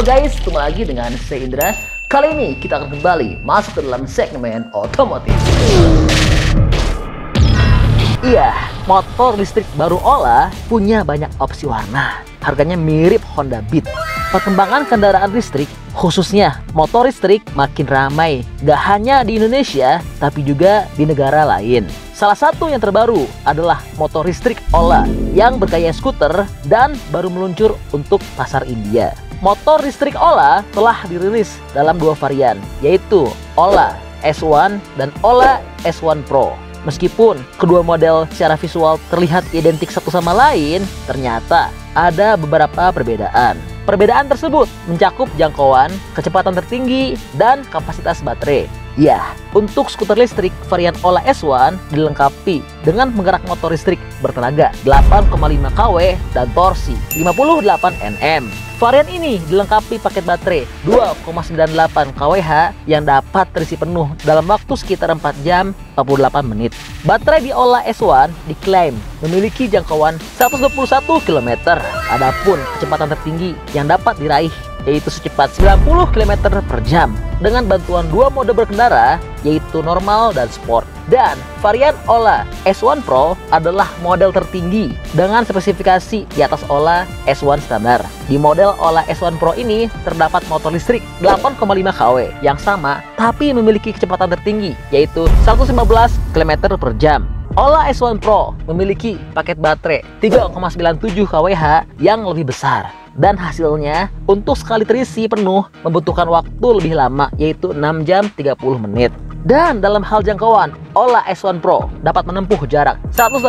guys, ketemu lagi dengan saya Indra. Kali ini kita akan kembali masuk ke dalam segmen otomotif. Iya, motor listrik baru Ola punya banyak opsi warna. Harganya mirip Honda Beat. Perkembangan kendaraan listrik, khususnya motor listrik, makin ramai. Gak hanya di Indonesia, tapi juga di negara lain. Salah satu yang terbaru adalah motor listrik Ola yang bergaya skuter dan baru meluncur untuk pasar India. Motor listrik Ola telah dirilis dalam dua varian, yaitu Ola S1 dan Ola S1 Pro. Meskipun kedua model secara visual terlihat identik satu sama lain, ternyata ada beberapa perbedaan. Perbedaan tersebut mencakup jangkauan, kecepatan tertinggi, dan kapasitas baterai. Ya, untuk skuter listrik varian Ola S1 dilengkapi dengan penggerak motor listrik bertenaga 8,5 kW dan torsi 58 Nm. Varian ini dilengkapi paket baterai 2,98 kWh yang dapat terisi penuh dalam waktu sekitar 4 jam 48 menit. Baterai di Ola S1 diklaim memiliki jangkauan 121 km. Adapun kecepatan tertinggi yang dapat diraih yaitu secepat 90 km per jam dengan bantuan dua mode berkendara yaitu normal dan sport. Dan varian Ola S1 Pro adalah model tertinggi dengan spesifikasi di atas Ola S1 standar. Di model Ola S1 Pro ini terdapat motor listrik 8,5 kW yang sama tapi memiliki kecepatan tertinggi yaitu 115 km per jam. Ola S1 Pro memiliki paket baterai 3,97 kWh yang lebih besar. Dan hasilnya untuk sekali terisi penuh membutuhkan waktu lebih lama yaitu 6 jam 30 menit. Dan dalam hal jangkauan, Ola S1 Pro dapat menempuh jarak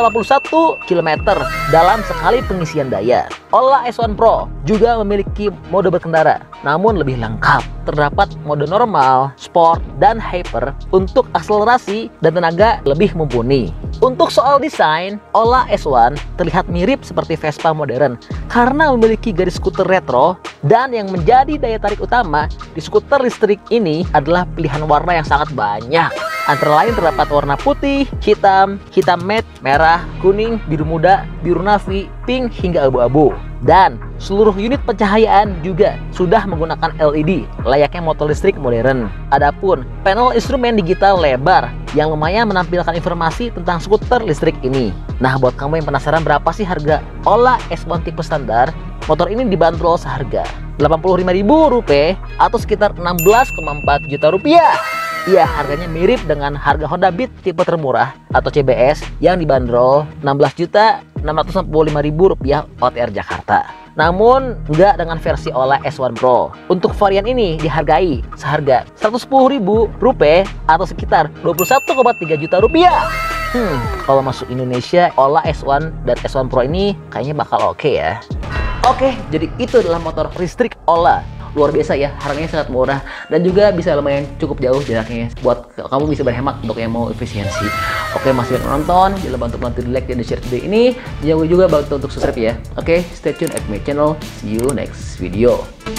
181 km dalam sekali pengisian daya. Ola S1 Pro juga memiliki mode berkendara, namun lebih lengkap. Terdapat mode normal, sport, dan hyper untuk akselerasi dan tenaga lebih mumpuni. Untuk soal desain, Ola S1 terlihat mirip seperti Vespa modern karena memiliki garis skuter retro, dan yang menjadi daya tarik utama di skuter listrik ini adalah pilihan warna yang sangat banyak. Antara lain terdapat warna putih, hitam, hitam matte, merah, kuning, biru muda, biru navy, pink, hingga abu-abu. Dan seluruh unit pencahayaan juga sudah menggunakan LED layaknya motor listrik modern. Adapun panel instrumen digital lebar yang lumayan menampilkan informasi tentang skuter listrik ini. Nah, buat kamu yang penasaran berapa sih harga Ola S1 tipe standar, motor ini dibanderol seharga Rp85.000 atau sekitar 16,4 juta rupiah. Iya, harganya mirip dengan harga Honda Beat tipe termurah atau CBS yang dibanderol Rp16.665.000 OTR Jakarta. Namun nggak dengan versi Ola S1 Pro. Untuk varian ini dihargai seharga Rp110.000 atau sekitar 21,3 juta rupiah. Kalau masuk Indonesia, Ola S1 dan S1 Pro ini kayaknya bakal oke ya. Oke, jadi itu adalah motor listrik Ola. Luar biasa ya, harganya sangat murah dan juga bisa lumayan cukup jauh jaraknya buat kamu bisa berhemat untuk yang mau efisiensi. Oke, masih nonton, jangan lupa bantu di like dan di share video ini. Jangan juga bantu untuk subscribe ya. Oke, stay tune at my channel. See you next video.